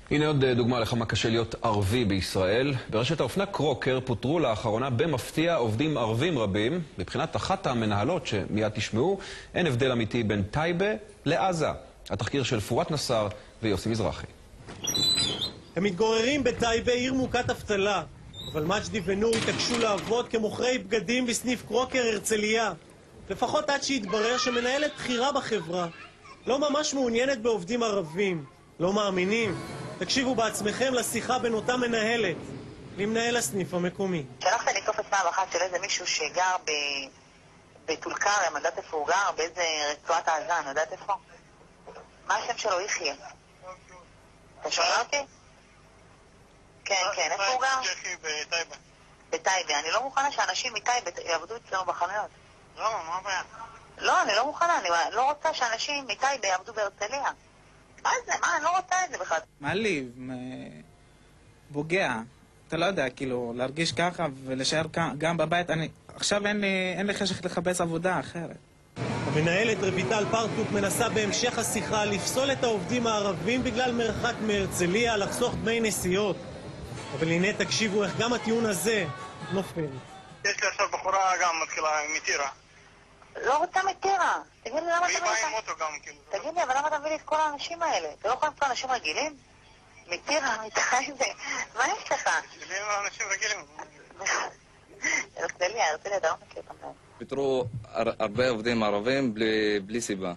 הנה עוד דוגמה לכמה קשה להיות ערבי בישראל. ברשת האופנה קרוקר פוטרו לאחרונה במפתיע עובדים ערבים רבים. מבחינת אחת המנהלות שמיד תשמעו, אין הבדל אמיתי בין טייבה לעזה. התחקיר של פורת נסר ויוסי מזרחי. הם מתגוררים בטייבה, עיר מוכת אבטלה. אבל מג'די ונור התעקשו לעבוד כמוכרי בגדים בסניף קרוקר הרצליה. לפחות עד שהתברר שמנהלת בחירה בחברה לא ממש מעוניינת בעובדים ערבים. לא מאמינים? תקשיבו בעצמכם לשיחה בין אותה מנהלת למנהל הסניף המקומי. שלחת לי תופס פעם אחת של איזה מישהו שגר בטול כרם, אני יודעת איפה הוא גר, באיזה רצועת עזה, אני יודעת איפה? מה השם שלו? יחיה. אתה שומע אותי? כן, כן, איפה הוא גר? בטייבה. בטייבה. אני לא מוכנה שאנשים מטייבה יעבדו אצלנו בחנויות. לא, מה הבעיה? לא, אני לא מוכנה, אני לא רוצה שאנשים מטייבה יעבדו בהרצליה. מה זה? מה? אני לא רוצה את זה בכלל. מעליב, פוגע. אתה לא יודע, כאילו, להרגיש ככה ולהישאר גם בבית. עכשיו אין לי חשק לחפש עבודה אחרת. המנהלת רויטל פרטוק מנסה בהמשך השיחה לפסול את העובדים הערבים בגלל מרחק מהרצליה, לחסוך דמי נסיעות. אבל הנה תקשיבו איך גם הטיעון הזה נופל. יש לי עכשיו בחורה גם מתחילה מטירה. לא רוצה מטירה. תגיד לי למה והיא אתה באה עם אוטו גם, כאילו. תגיד לי, אבל למה אתה מביא לי את כל האנשים האלה? אתה לא יכול למצוא אנשים רגילים? מטירה, מטייבה. מה יש לך? שלי אנשים רגילים. הרצליה, אתה לא מכיר אותם. פיטרו הרבה עובדים ערבים בלי סיבה.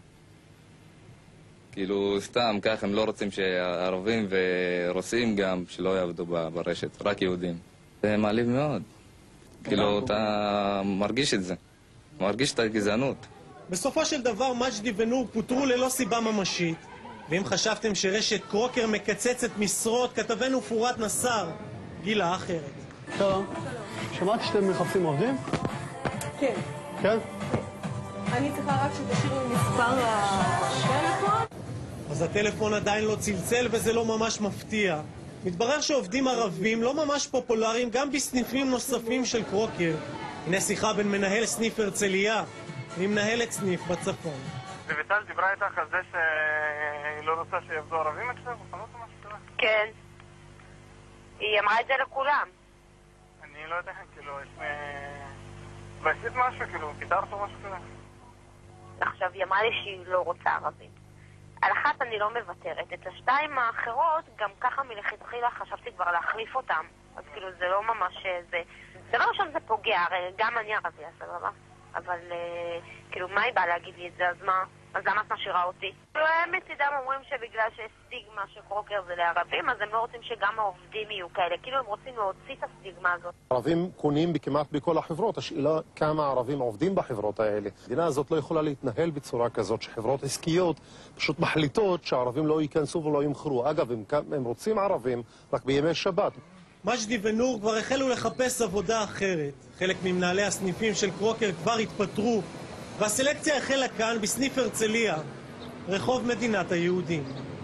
כאילו סתם ככה, הם לא רוצים שערבים ורוסים גם שלא יעבדו ברשת, רק יהודים. זה מעליב מאוד. כאילו אתה מרגיש את זה, מרגיש את הגזענות. בסופו של דבר מג'די ונור פוטרו ללא סיבה ממשית. ואם חשבתם שרשת קרוקר מקצצת משרות, כתבנו פורת נסר גילה אחרת. שלום. שמעתי שאתם מחפשים עובדים? כן. כן? אני צריכה רק שתשאירו מספר הטלפון. אז הטלפון עדיין לא צלצל וזה לא ממש מפתיע. מתברר שעובדים ערבים לא ממש פופולריים גם בסניפים נוספים של קרוקר. הנה שיחה בין מנהל סניף הרצליה למנהלת סניף בצפון. רויטל דיברה איתך על זה שהיא לא רוצה שיעבדו ערבים אצלנו בחנות או משהו כזה? כן. היא אמרה את זה לכולם. אני לא יודע, כאילו, ועשית משהו, כאילו, פיתרת או משהו כזה? עכשיו, היא אמרה לי שהיא לא רוצה ערבים. על אחת אני לא מוותרת. את השתיים האחרות, גם ככה מלכתחילה חשבתי כבר להחליף אותם. אז כאילו, זה לא ממש זה. דבר ראשון זה פוגע, הרי גם אני ערבייה, סבבה? אבל כאילו, מה היא באה להגיד לי את זה? אז מה? אז למה את משאירה אותי? הם מצידם אומרים שבגלל שיש סטיגמה שקרוקר זה לערבים, אז הם לא רוצים שגם העובדים יהיו כאלה. כאילו הם רוצים להוציא את הסטיגמה הזאת. ערבים קונים כמעט בכל החברות. השאלה כמה ערבים עובדים בחברות האלה. המדינה הזאת לא יכולה להתנהל בצורה כזאת שחברות עסקיות פשוט מחליטות שהערבים לא ייכנסו ולא ימכרו. אגב, הם רוצים ערבים רק בימי שבת. מג'די ונור כבר החלו לחפש עבודה אחרת. חלק ממנהלי הסניפים של קרוקר כבר התפטרו. והסלקציה החלה כאן בסניף הרצליה, רחוב מדינת היהודים.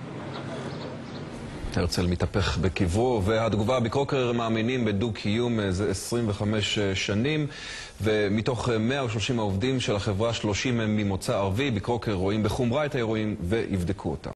הרצל מתהפך בקברו, והתגובה בקרוקר מאמינים בדו-קיום זה 25 שנים, ומתוך 130 העובדים של החברה 30 הם ממוצא ערבי. בקרוקר רואים בחומרה את האירועים ויבדקו אותם.